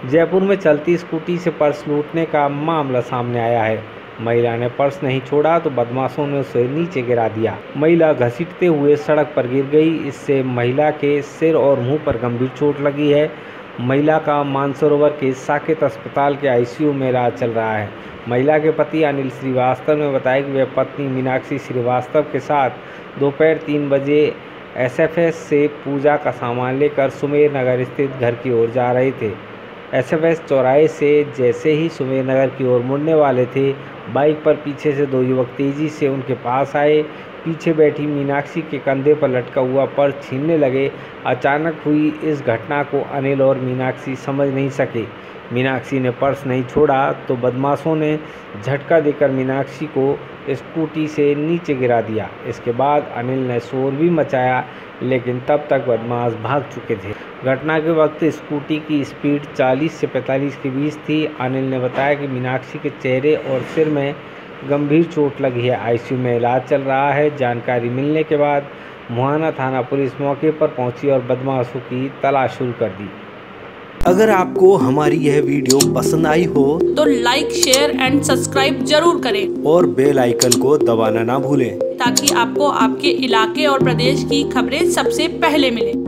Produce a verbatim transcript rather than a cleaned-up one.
जयपुर में चलती स्कूटी से पर्स लूटने का मामला सामने आया है। महिला ने पर्स नहीं छोड़ा तो बदमाशों ने उसे नीचे गिरा दिया। महिला घसीटते हुए सड़क पर गिर गई। इससे महिला के सिर और मुंह पर गंभीर चोट लगी है। महिला का मानसरोवर के साकेत अस्पताल के आईसीयू में इलाज चल रहा है। महिला के पति अनिल श्रीवास्तव ने बताया कि वे पत्नी मीनाक्षी श्रीवास्तव के साथ दोपहर तीन बजे एसएफएस से पूजा का सामान लेकर सुमेर नगर स्थित घर की ओर जा रहे थे। एसएफएस चौराहे से जैसे ही सुमेर नगर की ओर मुड़ने वाले थे, बाइक पर पीछे से दो युवक तेजी से उनके पास आए। पीछे बैठी मीनाक्षी के कंधे पर लटका हुआ पर्स छीनने लगे। अचानक हुई इस घटना को अनिल और मीनाक्षी समझ नहीं सके। मीनाक्षी ने पर्स नहीं छोड़ा तो बदमाशों ने झटका देकर मीनाक्षी को स्कूटी से नीचे गिरा दिया। इसके बाद अनिल ने शोर भी मचाया, लेकिन तब तक बदमाश भाग चुके थे। घटना के वक्त स्कूटी की स्पीड चालीस से पैंतालीस के बीच थी। अनिल ने बताया कि मीनाक्षी के चेहरे और सिर में गंभीर चोट लगी है। आईसीयू में इलाज चल रहा है। जानकारी मिलने के बाद मुहाना थाना पुलिस मौके पर पहुंची और बदमाशों की तलाश शुरू कर दी। अगर आपको हमारी यह वीडियो पसंद आई हो तो लाइक, शेयर एंड सब्सक्राइब जरूर करें और बेल आइकन को दबाना ना भूलें ताकि आपको आपके इलाके और प्रदेश की खबरें सबसे पहले मिलें।